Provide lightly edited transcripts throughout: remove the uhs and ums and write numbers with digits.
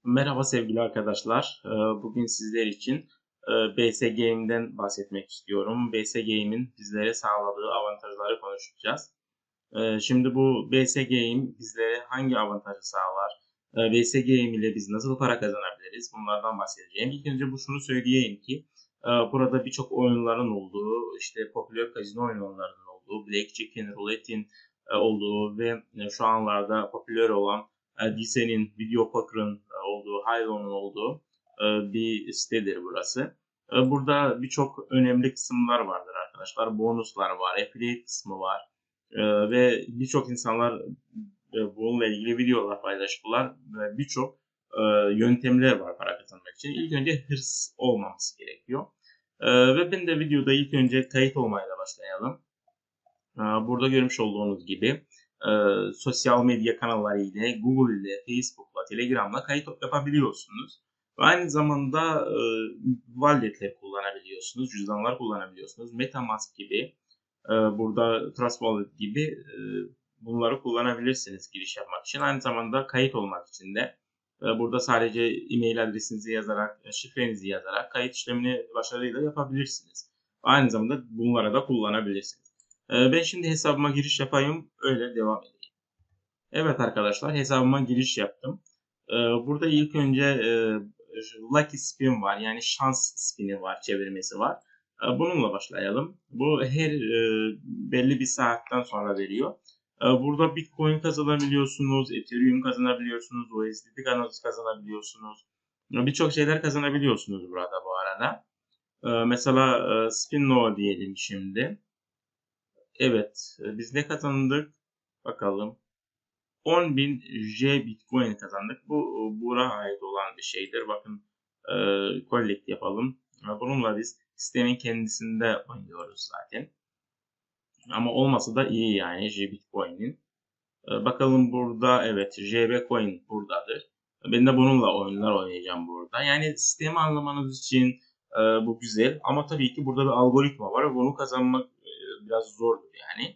Merhaba sevgili arkadaşlar. Bugün sizler için BS Game'den bahsetmek istiyorum. BS Game'in bizlere sağladığı avantajları konuşacağız. Şimdi bu BS Game bizlere hangi avantajı sağlar? BS Game ile biz nasıl para kazanabiliriz? Bunlardan bahsedeceğim. İlk önce şunu söyleyeyim ki burada birçok oyunların olduğu, işte popüler kazino oyunlarının olduğu, Blackjack'in, Roulette'in olduğu ve şu anlarda popüler olan Disney'nin, Video Poker'ın olduğu, Haylo'nun olduğu bir sitedir burası. Burada birçok önemli kısımlar vardır arkadaşlar. Bonuslar var, affiliate kısmı var. Ve birçok insanlar bununla ilgili videolar paylaştılar ve birçok yöntemler var para kazanmak için. İlk önce hırs olmaması gerekiyor. Ve ben de videoda ilk önce kayıt olmayla başlayalım. Burada görmüş olduğunuz gibi sosyal medya kanalları ile, Google ile, Facebook'la, Telegram'la kayıt yapabiliyorsunuz. Ve aynı zamanda wallet'ler kullanabiliyorsunuz, cüzdanlar kullanabiliyorsunuz. MetaMask gibi, burada Trust Wallet gibi bunları kullanabilirsiniz giriş yapmak için. Aynı zamanda kayıt olmak için de burada sadece e-mail adresinizi yazarak, şifrenizi yazarak kayıt işlemini başarıyla yapabilirsiniz. Aynı zamanda bunları da kullanabilirsiniz. Ben şimdi hesabıma giriş yapayım, öyle devam edeyim. Evet arkadaşlar, hesabıma giriş yaptım. Burada ilk önce Lucky Spin var, yani şans spini var, çevirmesi var. Bununla başlayalım. Bu her belli bir saatten sonra veriyor. Burada Bitcoin kazanabiliyorsunuz, Ethereum kazanabiliyorsunuz, USDT kazanabiliyorsunuz. Birçok şeyler kazanabiliyorsunuz burada bu arada. Mesela Spin No diyelim şimdi. Evet, biz ne kazandık? Bakalım. 10.000 J Bitcoin kazandık. Bu buna ait olan bir şeydir. Bakın collect yapalım. Bununla biz sistemin kendisinde oynuyoruz zaten. Ama olmasa da iyi yani J Bitcoin'in. Bakalım burada evet JB Coin buradadır. Ben de bununla oyunlar oynayacağım burada. Yani sistemi anlamanız için bu güzel. Ama tabii ki burada bir algoritma var. Bunu kazanmak biraz zordur yani.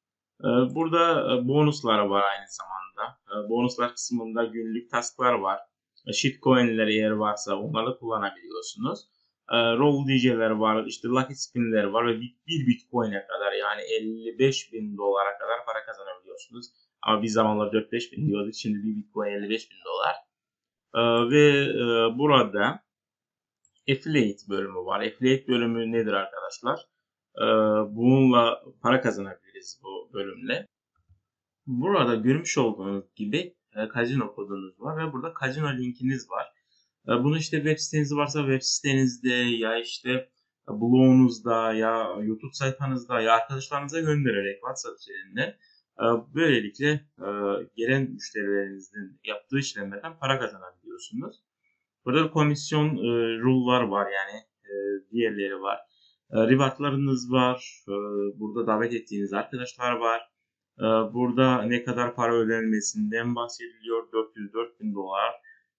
Burada bonuslar var aynı zamanda. Bonuslar kısmında günlük tasklar var. Shitcoin'ler eğer varsa onları kullanabiliyorsunuz. Roll DJ'ler var, işte Lucky Spin'ler var ve 1 Bitcoin'e kadar yani 55 bin dolara kadar para kazanabiliyorsunuz. Ama bir zamanlar 4-5 bin diyorduk. Şimdi bir Bitcoin 55 bin dolar. Ve burada Affiliate bölümü var. Affiliate bölümü nedir arkadaşlar? Bununla para kazanabiliriz bu bölümle. Burada görmüş olduğunuz gibi Casino kodunuz var ve burada Casino linkiniz var. Bunu işte web siteniz varsa web sitenizde ya işte blogunuzda ya YouTube sayfanızda ya arkadaşlarınıza göndererek WhatsApp üzerinden böylelikle gelen müşterilerinizin yaptığı işlemlerden para kazanabiliyorsunuz. Burada komisyon rule'lar var yani diğerleri var. Rewardlarınız var. Burada davet ettiğiniz arkadaşlar var. Burada ne kadar para ödenmesinden bahsediliyor. 404 bin dolar,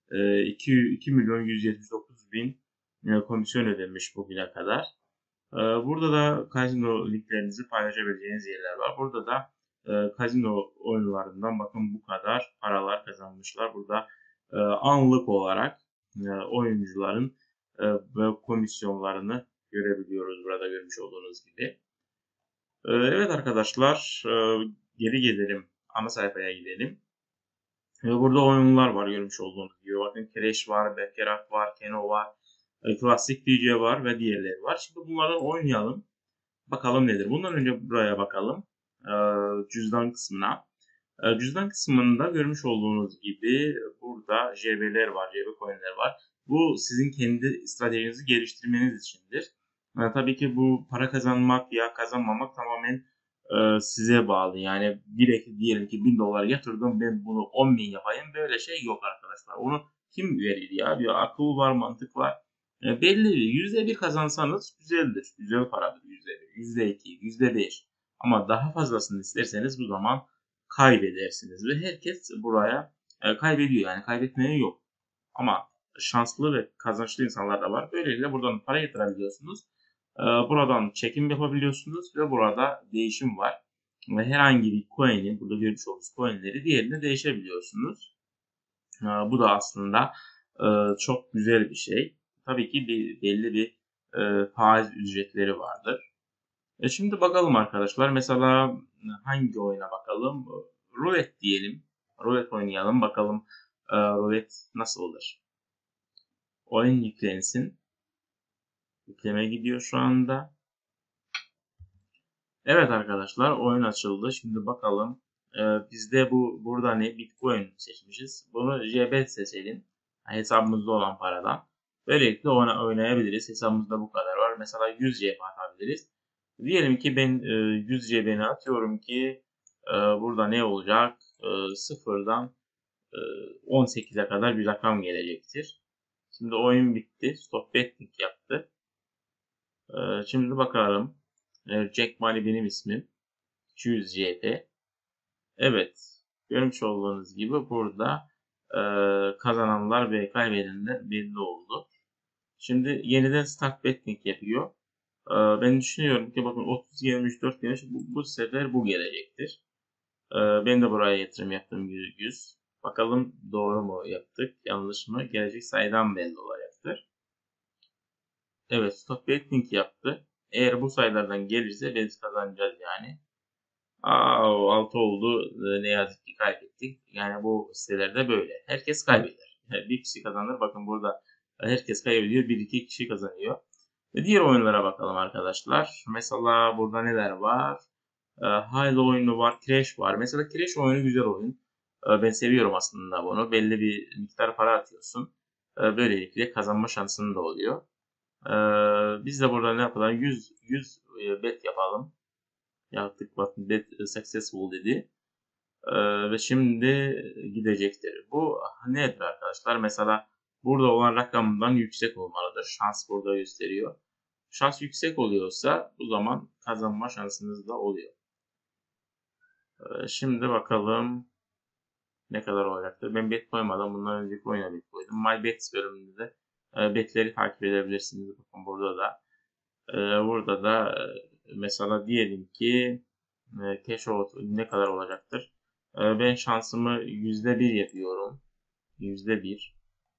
2 milyon 179 bin komisyon ödenmiş bugüne kadar. Burada da kazino linklerinizi paylaşabileceğiniz yerler var. Burada da kazino oyunlarından bakın bu kadar paralar kazanmışlar. Burada anlık olarak oyuncuların ve komisyonlarını görebiliyoruz burada görmüş olduğunuz gibi. Evet arkadaşlar, geri gelelim. Ana sayfaya gidelim. Burada oyunlar var görmüş olduğunuz gibi. Bakın Crash var, Baccarat var, Keno var, Classic DJ var ve diğerleri var. Şimdi bunları oynayalım. Bakalım nedir? Bundan önce buraya bakalım. Cüzdan kısmına. Cüzdan kısmında görmüş olduğunuz gibi burada JB'ler var, JB coin'ler var. Bu sizin kendi stratejinizi geliştirmeniz içindir. Tabii ki bu para kazanmak ya kazanmamak tamamen size bağlı. Yani direkt diyelim ki 1000 dolar yatırdım ben bunu 10.000 yapayım. Böyle şey yok arkadaşlar. Onu kim verir ya? Bir akıl var, mantık var. Belli %1 kazansanız güzeldir. Güzel paradır %1, %2, %5. Ama daha fazlasını isterseniz bu zaman kaybedersiniz. Ve herkes buraya kaybediyor. Yani kaybetmeyen yok. Ama şanslı ve kazançlı insanlar da var. Böylelikle buradan para yatırabiliyorsunuz. Buradan çekim yapabiliyorsunuz ve burada değişim var. Ve herhangi bir coin'in, burada görmüş olduğunuz coin'leri diğerine değişebiliyorsunuz. Bu da aslında çok güzel bir şey. Tabii ki belli bir faiz ücretleri vardır. Şimdi bakalım arkadaşlar. Mesela hangi oyuna bakalım? Rulet diyelim. Rulet oynayalım. Bakalım rulet nasıl olur? Oyun yüklensin. Yükleme gidiyor şu anda. Evet arkadaşlar, oyun açıldı. Şimdi bakalım. Bizde burada ne? Bitcoin seçmişiz. Bunu JBET seçelim. Hesabımızda olan paradan. Böylelikle oynayabiliriz. Hesabımızda bu kadar var. Mesela 100 JB atabiliriz. Diyelim ki ben 100 JB'ni atıyorum ki burada ne olacak? Sıfırdan 18'e kadar bir rakam gelecektir. Şimdi oyun bitti. Stop betting yaptı. Şimdi bakalım. Jack Money benim ismim. 200 JP. Evet. Görmüş olduğunuz gibi burada kazananlar ve kaybedenler belli oldu. Şimdi yeniden start betting yapıyor. Ben düşünüyorum ki bakın 30 gelmiş 4 gelmiş bu sefer bu gelecektir. Ben de buraya yatırım yaptım 100. Bakalım doğru mu yaptık yanlış mı gelecek sayıdan belli olacaktır. Evet stop betting yaptı. Eğer bu sayılardan gelirse biz kazanacağız yani. 6 oldu. Ne yazık ki kaybettik. Yani bu sitelerde böyle. Herkes kaybeder. Bir kişi kazanır. Bakın burada herkes kaybediyor. Bir iki kişi kazanıyor. Diğer oyunlara bakalım arkadaşlar. Mesela burada neler var? Halo oyunu var. Crash var. Mesela Crash oyunu güzel oyun. Ben seviyorum aslında bunu. Belli bir miktar para atıyorsun. Böylelikle kazanma şansın da oluyor. Biz de burada ne yapalım? 100 bet yapalım. Yaptık bakın bet successful dedi. Ve şimdi gidecektir. Bu nedir arkadaşlar? Mesela burada olan rakamdan yüksek olmalıdır. Şans burada gösteriyor. Şans yüksek oluyorsa bu zaman kazanma şansınız da oluyor. Şimdi bakalım ne kadar olacaktır. Ben bet koymadan bundan önceki oyuna bet koydum. My Bets bölümünde de betleri takip edebilirsiniz. Bakın burada da. Burada da mesela diyelim ki cash out ne kadar olacaktır? Ben şansımı %1 yapıyorum. %1.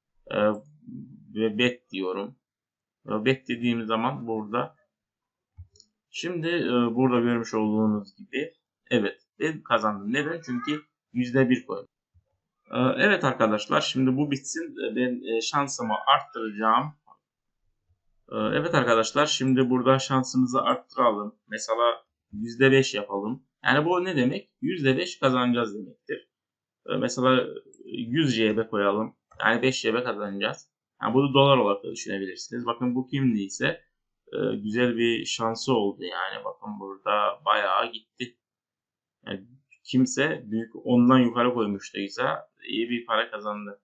Ve bet diyorum. Bet dediğim zaman burada. Şimdi burada görmüş olduğunuz gibi evet ben kazandım. Neden? Çünkü %1 koydum. Evet arkadaşlar şimdi bu bitsin. Ben şansımı arttıracağım. Evet arkadaşlar şimdi burada şansımızı arttıralım. Mesela %5 yapalım. Yani bu ne demek? %5 kazanacağız demektir. Mesela 100 JB koyalım. Yani 5 JB kazanacağız. Yani bunu dolar olarak da düşünebilirsiniz. Bakın bu kimdiyse güzel bir şansı oldu yani. Bakın burada bayağı gitti. Yani kimse büyük ondan yukarı koymuştuysa iyi bir para kazandı.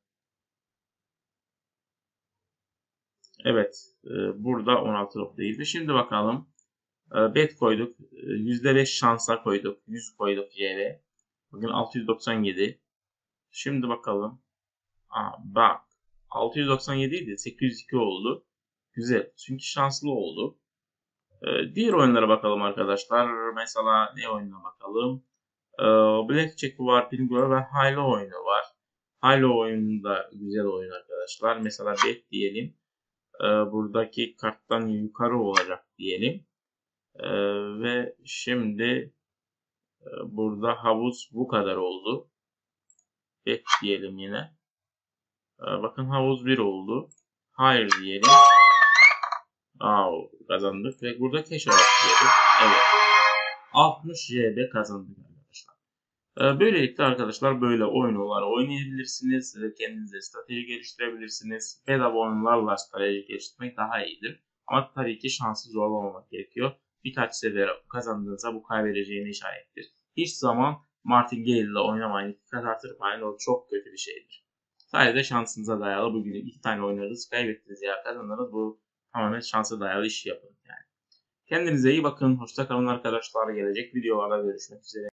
Evet burada 16.7. Şimdi bakalım. Bet koyduk. %5 şansa koyduk. 100 koyduk JB. Bugün 697. Şimdi bakalım. Bak. 697 idi. 802 oldu. Güzel. Çünkü şanslı oldu. Diğer oyunlara bakalım arkadaşlar. Mesela ne oyununa bakalım. Blackjack var, Pingular ve Halo oyunu var. Halo oyunu da güzel oyun arkadaşlar. Mesela bet diyelim. Buradaki karttan yukarı olacak diyelim. Ve şimdi burada havuz bu kadar oldu. Bet diyelim yine. Bakın havuz 1 oldu. Hayır diyelim. Kazandık ve burada cash out diyelim. Evet. 60 JB kazandık arkadaşlar. Böylelikle arkadaşlar böyle oyunlar oynayabilirsiniz ve kendinize strateji geliştirebilirsiniz. Bedava oyunlarla strateji geliştirmek daha iyidir. Ama tabii ki şansı zorlamamak gerekiyor. Birkaç sefer kazandığınızda bu kaybedeceğine işarettir. Hiç zaman Martin Gale ile oynamayın. Dikkat artırmayın. O çok kötü bir şeydir. Sadece şansınıza dayalı. Bugün 2 tane oynarız. Kaybettiniz ya kazanırız. Bu tamamen şansa dayalı iş yapın. Yani. Kendinize iyi bakın. Hoşça kalın arkadaşlar. Gelecek videolarda görüşmek üzere.